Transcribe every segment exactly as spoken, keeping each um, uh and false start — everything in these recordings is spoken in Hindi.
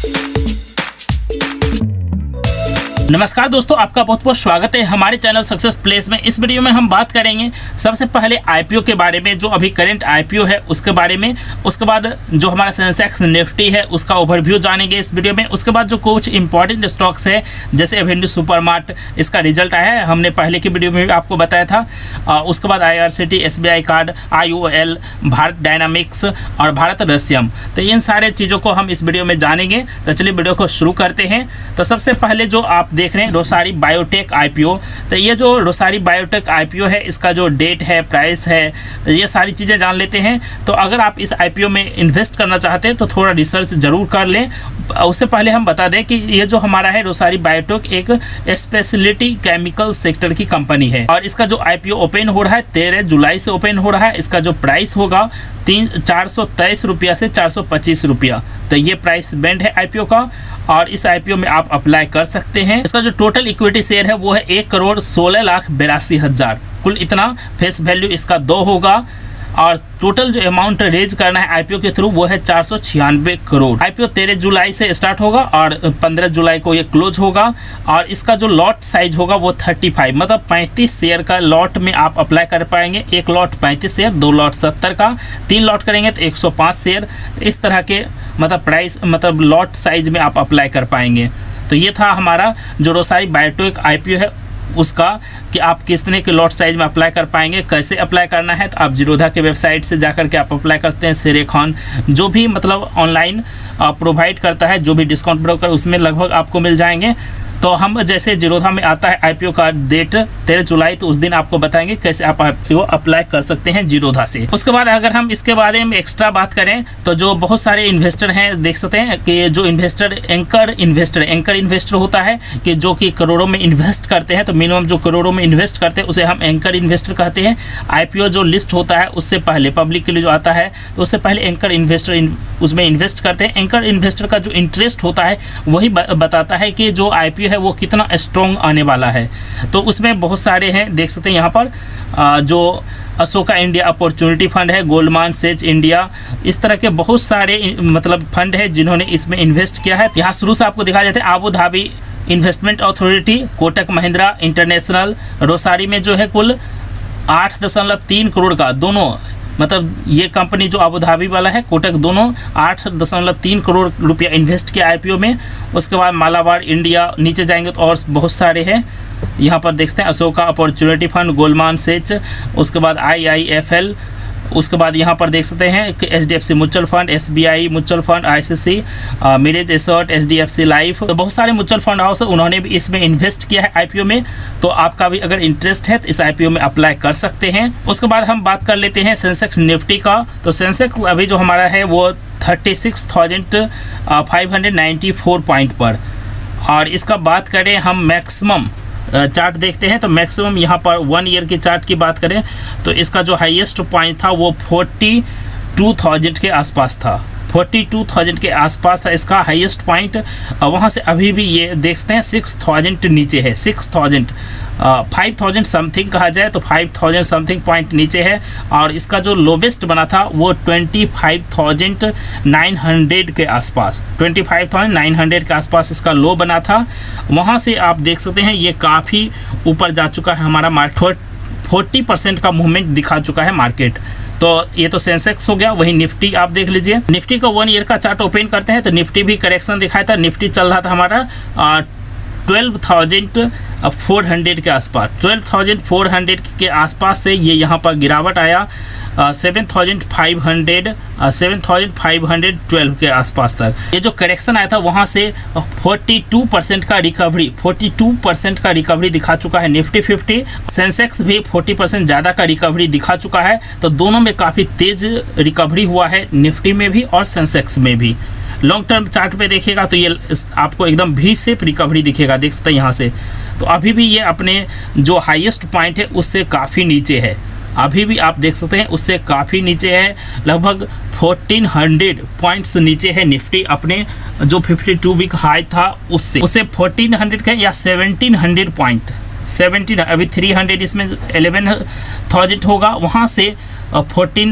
नमस्कार दोस्तों, आपका बहुत बहुत स्वागत है हमारे चैनल सक्सेस प्लेस में। इस वीडियो में हम बात करेंगे सबसे पहले आईपीओ के बारे में, जो अभी करंट आईपीओ है उसके बारे में। उसके बाद जो हमारा सेंसेक्स निफ्टी है उसका ओवरव्यू जानेंगे इस वीडियो में। उसके बाद जो कुछ इंपॉर्टेंट स्टॉक्स है जैसे एवेन्यू सुपरमार्ट, इसका रिजल्ट आया है, हमने पहले की वीडियो में भी आपको बताया था। आ, उसके बाद I R C T, S B I card, I O L, Bharat dynamics और भारत रसियम, तो इन सारे चीज़ों को हम इस वीडियो में जानेंगे। तो चलिए वीडियो को शुरू करते हैं। तो सबसे पहले जो आप देख रहे हैं रोसारी बायोटेक आईपीओ, तो ये जो रोसारी बायोटेक आईपीओ है इसका जो डेट है, प्राइस है, ये सारी चीज़ें जान लेते हैं। तो अगर आप इस आईपीओ में इन्वेस्ट करना चाहते हैं तो थोड़ा रिसर्च जरूर कर लें। उससे पहले हम बता दें कि ये जो हमारा है रोसारी बायोटेक एक स्पेशलिटी केमिकल सेक्टर की कंपनी है और इसका जो आईपीओ ओपन हो रहा है तेरह जुलाई से ओपन हो रहा है। इसका जो प्राइस होगा तीन चार सौ तेईस रुपया से चार सौ पच्चीस रुपया, तो ये प्राइस बैंड है आईपीओ का और इस आईपीओ में आप अप्लाई कर सकते हैं। इसका जो टोटल इक्विटी शेयर है वो है एक करोड़ सोलह लाख बिरासी हजार, कुल इतना फेस वैल्यू इसका दो होगा और टोटल जो अमाउंट रेज करना है आईपीओ के थ्रू वो है चार सौ छियानवे करोड़। आईपीओ तेरह जुलाई से स्टार्ट होगा और पंद्रह जुलाई को ये क्लोज होगा और इसका जो लॉट साइज होगा वो पैंतीस, मतलब पैंतीस शेयर का लॉट में आप अप्लाई कर पाएंगे। एक लॉट पैंतीस शेयर, दो लॉट सत्तर का, तीन लॉट करेंगे तो एक सौ पाँच शेयर, तो इस तरह के मतलब प्राइस मतलब लॉट साइज में आप अप्लाई कर पाएंगे। तो ये था हमारा जो रोसारी बायोटेक आईपीओ है उसका कि आप कितने के लॉट साइज में अप्लाई कर पाएंगे। कैसे अप्लाई करना है तो आप जीरोधा के वेबसाइट से जाकर के आप अप्लाई करते हैं। सेरेखॉन जो भी मतलब ऑनलाइन प्रोवाइड करता है, जो भी डिस्काउंट ब्रोकर, उसमें लगभग आपको मिल जाएंगे। तो हम जैसे जीरोधा में आता है आईपीओ का डेट तेरह जुलाई, तो उस दिन आपको बताएंगे कैसे आप आईपीओ अप्लाई कर सकते हैं जीरोधा से। उसके बाद अगर हम इसके बारे में एक्स्ट्रा बात करें तो जो बहुत सारे इन्वेस्टर हैं देख सकते हैं कि जो investor anchor investor anchor investor होता है कि जो कि करोड़ों में इन्वेस्ट करते हैं, तो मिनिमम जो करोड़ों में इन्वेस्ट करते हैं उसे हम एंकर इन्वेस्टर कहते हैं। आईपीओ जो लिस्ट होता है उससे पहले पब्लिक के लिए जो आता है तो उससे पहले एंकर इन्वेस्टर इन, उसमें इन्वेस्ट करते हैं। एंकर इन्वेस्टर का जो इंटरेस्ट होता है वही बताता है कि जो आईपीओ है वो कितना स्ट्रॉन्ग आने वाला है। तो उसमें बहुत सारे हैं देख सकते हैं यहाँ पर, जो अशोका इंडिया अपॉर्चुनिटी फंड है, गोल्डमान सेज इंडिया, इस तरह के बहुत सारे मतलब फंड है जिन्होंने इसमें इन्वेस्ट किया है। यहाँ शुरू से आपको दिखाया जाता है Abu Dhabi investment authority, Kotak Mahindra international, Rossari में जो है कुल आठ दशमलव तीन करोड़ का, दोनों मतलब ये कंपनी जो अबू धाबी वाला है कोटक, दोनों आठ दशमलव तीन करोड़ रुपया इन्वेस्ट किया आईपीओ में। उसके बाद मालाबार इंडिया, नीचे जाएंगे तो और बहुत सारे हैं यहाँ पर देख सकते हैं, Ashoka opportunity fund, Goldman Sachs, उसके बाद आई आई एफ एल, उसके बाद यहाँ पर देख सकते हैं कि H D F C mutual fund, S B I mutual fund, I C C, Mirae asset, H D F C life, तो बहुत सारे म्यूचुअल फंड हाउस उन्होंने भी इसमें इन्वेस्ट किया है आईपीओ में। तो आपका भी अगर इंटरेस्ट है तो इस आईपीओ में अप्लाई कर सकते हैं। उसके बाद हम बात कर लेते हैं सेंसेक्स निफ्टी का। तो सेंसेक्स अभी जो हमारा है वो thirty six thousand five hundred ninety four point पर, और इसका बात करें हम मैक्सिमम चार्ट देखते हैं तो मैक्सिमम यहाँ पर वन ईयर के चार्ट की बात करें तो इसका जो हाईएस्ट पॉइंट था वो फोर्टी टू थाउजेंड के आसपास था, फोर्टी टू थाउजेंड के आसपास था इसका हाईएस्ट पॉइंट। वहाँ से अभी भी ये देखते हैं सिक्स थाउजेंड नीचे है, six thousand five thousand something कहा जाए तो फाइव थाउजेंड समथिंग पॉइंट नीचे है। और इसका जो लोवेस्ट बना था वो twenty five thousand nine hundred के आसपास, twenty five thousand nine hundred के आसपास इसका लो बना था। वहाँ से आप देख सकते हैं ये काफ़ी ऊपर जा चुका है, हमारा मार्केट फोर्टी परसेंट का मूवमेंट दिखा चुका है मार्केट। तो ये तो सेंसेक्स हो गया। वही निफ्टी आप देख लीजिए, निफ्टी का वन ईयर का चार्ट ओपन करते हैं तो निफ्टी भी करेक्शन दिखाया था। निफ्टी चल रहा था हमारा ट्वेल्व थाउजेंड फोर हंड्रेड के आसपास, ट्वेल्व थाउजेंड फोर हंड्रेड के आसपास से ये यहाँ पर गिरावट आया seven thousand five hundred seven thousand five hundred twelve के आसपास तक। ये जो करेक्शन आया था वहाँ से फोर्टी टू परसेंट का रिकवरी फोर्टी टू परसेंट का रिकवरी दिखा चुका है निफ्टी फिफ्टी। सेंसेक्स भी फोर्टी परसेंट ज़्यादा का रिकवरी दिखा चुका है। तो दोनों में काफ़ी तेज़ रिकवरी हुआ है, निफ्टी में भी और सेंसेक्स में भी। लॉन्ग टर्म चार्ट पे देखिएगा तो ये आपको एकदम भी शेप रिकवरी दिखेगा, देख सकते हैं यहाँ से। तो अभी भी ये अपने जो हाईएस्ट पॉइंट है उससे काफ़ी नीचे है, अभी भी आप देख सकते हैं उससे काफ़ी नीचे है, लगभग फोर्टीन हंड्रेड पॉइंट्स नीचे है निफ्टी अपने जो फिफ्टी टू वीक हाई था उससे उससे फोर्टीन हंड्रेड का या सेवनटीन हंड्रेड पॉइंट सेवनटीन, अभी थ्री हंड्रेड इसमें एलेवन थाउजेंड होगा, वहाँ से फोर्टीन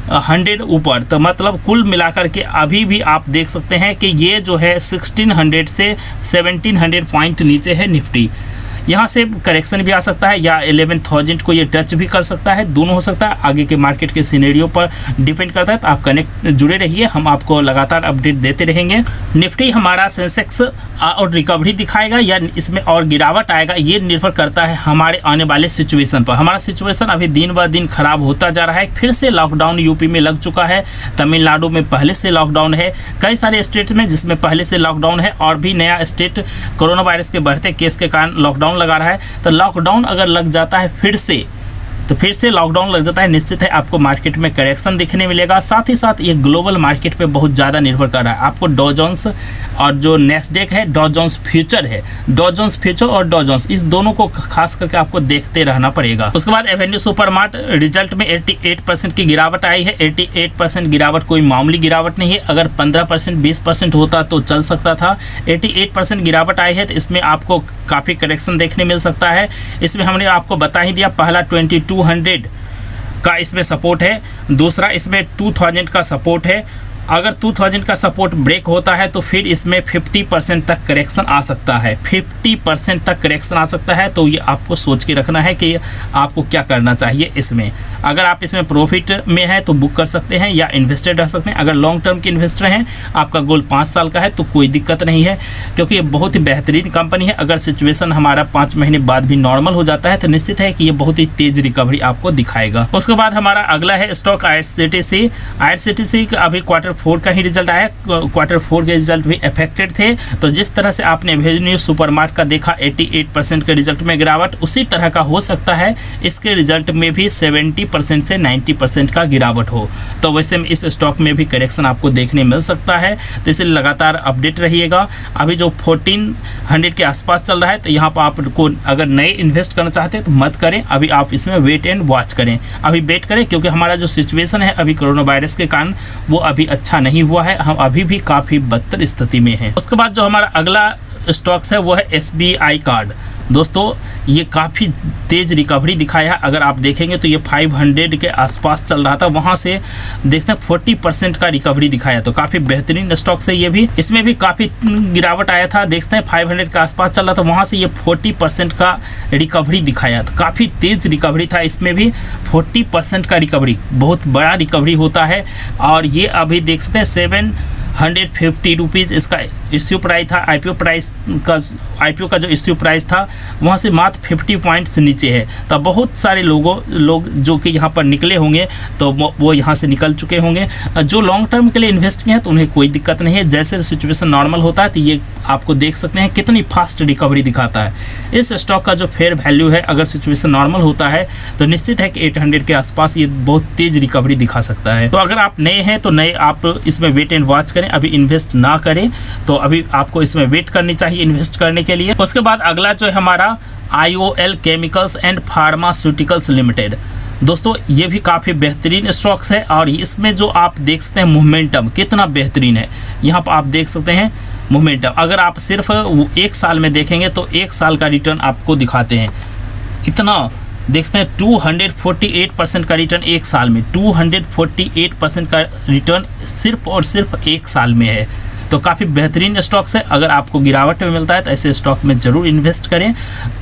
हंड्रेड ऊपर, तो मतलब कुल मिलाकर के अभी भी आप देख सकते हैं कि ये जो है सिक्सटीन हंड्रेड से सेवनटीन हंड्रेड पॉइंट नीचे है निफ्टी। यहाँ से करेक्शन भी आ सकता है या इलेवन थाउजेंड को ये टच भी कर सकता है, दोनों हो सकता है, आगे के मार्केट के सिनेरियो पर डिपेंड करता है। तो आप कनेक्ट जुड़े रहिए, हम आपको लगातार अपडेट देते रहेंगे। निफ्टी हमारा सेंसेक्स और रिकवरी दिखाएगा या इसमें और गिरावट आएगा, ये निर्भर करता है हमारे आने वाले सिचुएशन पर। हमारा सिचुएशन अभी दिन ब दिन खराब होता जा रहा है, फिर से लॉकडाउन यूपी में लग चुका है, तमिलनाडु में पहले से लॉकडाउन है, कई सारे स्टेट्स में जिसमें पहले से लॉकडाउन है, और भी नया स्टेट कोरोना वायरस के बढ़ते केस के कारण लॉकडाउन लगा रहा है। तो लॉकडाउन अगर लग जाता है फिर से तो फिर से लॉकडाउन लग जाता है, निश्चित है आपको मार्केट में करेक्शन देखने मिलेगा। साथ ही साथ ये ग्लोबल मार्केट पे बहुत ज़्यादा निर्भर कर रहा है। आपको डॉ जोन्स और जो नेस्डेक है, डॉ जोन्स फ्यूचर है, डॉ जोन्स फ्यूचर और डॉ जोन्स, इस दोनों को खास करके आपको देखते रहना पड़ेगा। उसके बाद एवेन्यू सुपरमार्ट रिजल्ट में अठासी परसेंट की गिरावट आई है। अठासी परसेंट गिरावट कोई मामूली गिरावट नहीं है, अगर पंद्रह परसेंट बीस परसेंट होता तो चल सकता था। अठासी परसेंट गिरावट आई है, तो इसमें आपको काफ़ी करेक्शन देखने मिल सकता है। इसमें हमने आपको बता ही दिया, पहला ट्वेंटी टू हंड्रेड का इसमें सपोर्ट है, दूसरा इसमें टू थाउजेंड का सपोर्ट है। अगर टू थाउजेंड का सपोर्ट ब्रेक होता है तो फिर इसमें फिफ्टी परसेंट तक करेक्शन आ सकता है, फिफ्टी परसेंट तक करेक्शन आ सकता है। तो ये आपको सोच के रखना है कि आपको क्या करना चाहिए इसमें। अगर आप इसमें प्रॉफिट में हैं तो बुक कर सकते हैं या इन्वेस्टेड रह सकते हैं। अगर लॉन्ग टर्म के इन्वेस्टर हैं, आपका गोल पाँच साल का है, तो कोई दिक्कत नहीं है, क्योंकि ये बहुत ही बेहतरीन कंपनी है। अगर सिचुएशन हमारा पाँच महीने बाद भी नॉर्मल हो जाता है तो निश्चित है कि ये बहुत ही तेज़ रिकवरी आपको दिखाएगा। उसके बाद हमारा अगला है stock I R C T C. I R C T C का अभी क्वार्टर फोर का ही रिजल्ट आया, क्वार्टर फोर के रिजल्ट भी अफेक्टेड थे। तो जिस तरह से आपने एवेन्यू सुपरमार्ट का देखा अठासी परसेंट के रिजल्ट में गिरावट, उसी तरह का हो सकता है इसके रिजल्ट में भी सत्तर परसेंट से नब्बे परसेंट का गिरावट हो। तो वैसे में इस स्टॉक में भी करेक्शन आपको देखने मिल सकता है, तो इसलिए लगातार अपडेट रहिएगा। अभी जो फोर्टीन हंड्रेड के आसपास चल रहा है, तो यहाँ पर आपको अगर नए इन्वेस्ट करना चाहते हैं तो मत करें, अभी आप इसमें वेट एंड वॉच करें, अभी वेट करें, क्योंकि हमारा जो सिचुएशन है अभी कोरोना वायरस के कारण वो अभी अच्छा नहीं हुआ है, हम अभी भी काफ़ी बदतर स्थिति में हैं। उसके बाद जो हमारा अगला स्टॉक्स है वो है एस बी आई कार्ड। दोस्तों ये काफ़ी तेज़ रिकवरी दिखाया है। अगर आप देखेंगे तो ये पाँच सौ के आसपास चल रहा था, वहाँ से देखते हैं चालीस परसेंट का रिकवरी दिखाया, तो काफ़ी बेहतरीन स्टॉक्स है ये भी। इसमें भी काफ़ी गिरावट आया था, देखते हैं पाँच सौ के आसपास चल रहा था, वहाँ से ये चालीस परसेंट का रिकवरी दिखाया, तो काफ़ी तेज़ रिकवरी था। इसमें भी चालीस परसेंट का रिकवरी बहुत बड़ा रिकवरी होता है। और ये अभी देख सकते हैं seven hundred fifty rupees issue इश्यू प्राइस था। आईपीओ प्राइस का आईपीओ का जो इश्यू प्राइस था वहाँ से मात्र फिफ्टी पॉइंट्स नीचे है। तो बहुत सारे लोगों लोग जो कि यहाँ पर निकले होंगे तो वो यहाँ से निकल चुके होंगे। जो लॉन्ग टर्म के लिए इन्वेस्ट किए हैं तो उन्हें कोई दिक्कत नहीं है, जैसे सिचुएशन नॉर्मल होता है तो ये आपको देख सकते हैं कितनी फास्ट रिकवरी दिखाता है। इस स्टॉक का जो फेयर वैल्यू है अगर सिचुएशन नॉर्मल होता है तो निश्चित है कि आठ सौ के आसपास ये बहुत तेज़ रिकवरी दिखा सकता है। तो अगर आप नए हैं तो नए आप इसमें वेट एंड वॉच करें, अभी इन्वेस्ट ना करें, तो अभी आपको इसमें वेट करनी चाहिए इन्वेस्ट करने के लिए। उसके बाद अगला जो है हमारा I O L chemicals and pharmaceuticals limited. दोस्तों ये भी काफ़ी बेहतरीन स्टॉक्स है और इसमें जो आप देख सकते हैं मोमेंटम कितना बेहतरीन है। यहाँ पर आप देख सकते हैं मोमेंटम, अगर आप सिर्फ एक साल में देखेंगे तो एक साल का रिटर्न आपको दिखाते हैं, इतना देखते हैं दो सौ अड़तालीस परसेंट का रिटर्न एक साल में, दो सौ अड़तालीस परसेंट का रिटर्न सिर्फ और सिर्फ एक साल में है। तो काफ़ी बेहतरीन स्टॉक्स है, अगर आपको गिरावट में मिलता है तो ऐसे स्टॉक में ज़रूर इन्वेस्ट करें।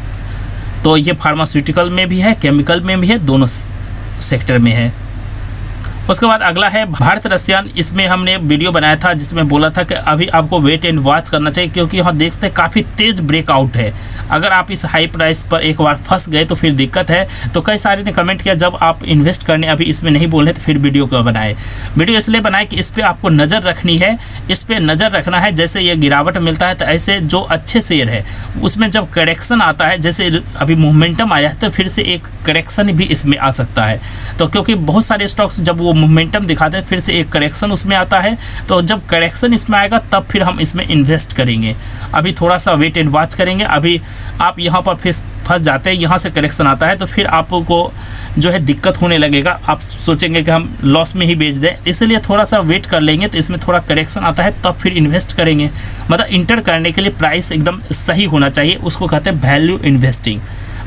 तो ये फार्मास्यूटिकल में भी है, केमिकल में भी है, दोनों सेक्टर में है। उसके बाद अगला है भारत रसायन। इसमें हमने वीडियो बनाया था जिसमें बोला था कि अभी आपको वेट एंड वॉच करना चाहिए, क्योंकि यहाँ देख सकते हैं काफ़ी तेज़ ब्रेकआउट है। अगर आप इस हाई प्राइस पर एक बार फंस गए तो फिर दिक्कत है। तो कई सारे ने कमेंट किया जब आप इन्वेस्ट करने अभी इसमें नहीं बोले तो फिर वीडियो क्यों बनाए। वीडियो इसलिए बनाए कि इस पर आपको नज़र रखनी है, इस पर नज़र रखना है। जैसे ये गिरावट मिलता है तो ऐसे जो अच्छे शेयर है उसमें जब करेक्शन आता है, जैसे अभी मोमेंटम आया है तो फिर से एक करेक्शन भी इसमें आ सकता है। तो क्योंकि बहुत सारे स्टॉक्स जब वो मोमेंटम दिखाते हैं फिर से एक करेक्शन उसमें आता है, तो जब करेक्शन इसमें आएगा तब फिर हम इसमें इन्वेस्ट करेंगे। अभी थोड़ा सा वेट एंड वॉच करेंगे। अभी आप यहाँ पर फिर फंस जाते हैं, यहाँ से करेक्शन आता है तो फिर आपको जो है दिक्कत होने लगेगा, आप सोचेंगे कि हम लॉस में ही बेच दें। इसलिए थोड़ा सा वेट कर लेंगे, तो इसमें थोड़ा करेक्शन आता है तब फिर इन्वेस्ट करेंगे। मतलब इंटर करने के लिए प्राइस एकदम सही होना चाहिए, उसको कहते हैं वैल्यू इन्वेस्टिंग।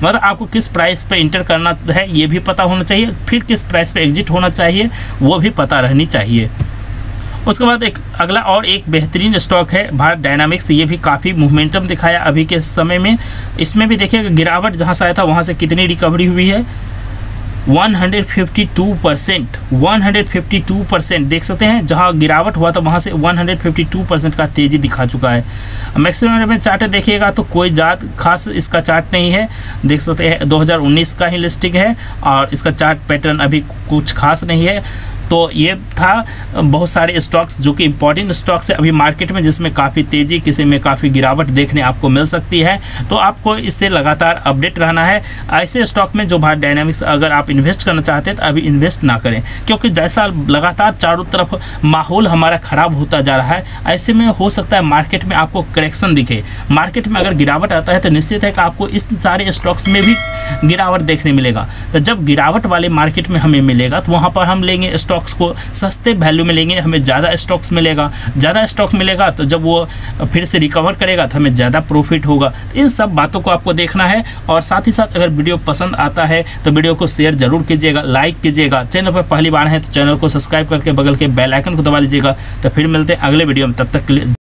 मतलब आपको किस प्राइस पे इंटर करना है ये भी पता होना चाहिए, फिर किस प्राइस पे एग्जिट होना चाहिए वो भी पता रहनी चाहिए। उसके बाद एक अगला और एक बेहतरीन स्टॉक है भारत डायनामिक्स। ये भी काफ़ी मोमेंटम दिखाया अभी के समय में। इसमें भी देखिएगा गिरावट जहाँ से आया था वहाँ से कितनी रिकवरी हुई है, एक सौ बावन परसेंट एक सौ बावन परसेंट देख सकते हैं। जहाँ गिरावट हुआ था वहाँ से एक सौ बावन परसेंट का तेज़ी दिखा चुका है। मैक्सिमम में चार्ट देखिएगा तो कोई ज़्यादा खास इसका चार्ट नहीं है, देख सकते हैं दो हज़ार उन्नीस का ही लिस्टिंग है और इसका चार्ट पैटर्न अभी कुछ खास नहीं है। तो ये था बहुत सारे स्टॉक्स जो कि इंपॉर्टेंट स्टॉक्स है अभी मार्केट में, जिसमें काफ़ी तेज़ी, किसी में काफ़ी गिरावट देखने आपको मिल सकती है। तो आपको इससे लगातार अपडेट रहना है। ऐसे स्टॉक में जो भारत डायनामिक्स अगर आप इन्वेस्ट करना चाहते हैं तो अभी इन्वेस्ट ना करें, क्योंकि जैसा लगातार चारों तरफ माहौल हमारा ख़राब होता जा रहा है, ऐसे में हो सकता है मार्केट में आपको करेक्शन दिखे। मार्केट में अगर गिरावट आता है तो निश्चित है कि आपको इस सारे स्टॉक्स में भी गिरावट देखने मिलेगा। तो जब गिरावट वाले मार्केट में हमें मिलेगा तो वहाँ पर हम लेंगे स्टॉक्स को सस्ते वैल्यू में लेंगे, हमें ज़्यादा स्टॉक्स मिलेगा। ज़्यादा स्टॉक मिलेगा तो जब वो फिर से रिकवर करेगा तो हमें ज़्यादा प्रॉफिट होगा। इन सब बातों को आपको देखना है। और साथ ही साथ अगर वीडियो पसंद आता है तो वीडियो को शेयर जरूर कीजिएगा, लाइक कीजिएगा। चैनल पर पहली बार है तो चैनल को सब्सक्राइब करके बगल के बेल आइकन को दबा लीजिएगा। तो फिर मिलते हैं अगले वीडियो में, तब तक के लिए